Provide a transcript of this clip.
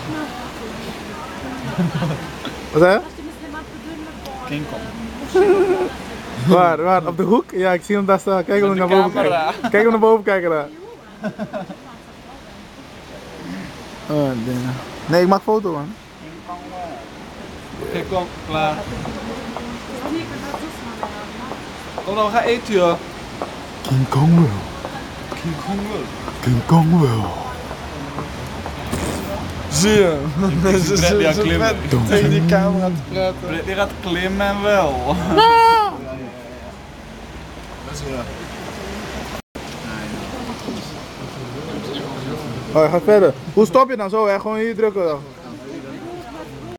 Wat zei je? King Kong. Waar? Op de hoek? Ja, ik zie hem daar staan. Kijk hem naar boven kijken. Kijk hem naar boven kijken daar. Oh, dingen. Nee, ik maak foto man. Oké, kom, klaar. Kom dan, we gaan eten joh. King Kong wel. King Kong wel. King Kong wel. Zie je? Die gaat klimmen. Tegen die camera te praten. Die gaat klimmen en wel. Dat is ja. Oh, hij gaat verder. Hoe stop je dan zo? Hè? Gewoon hier drukken dan.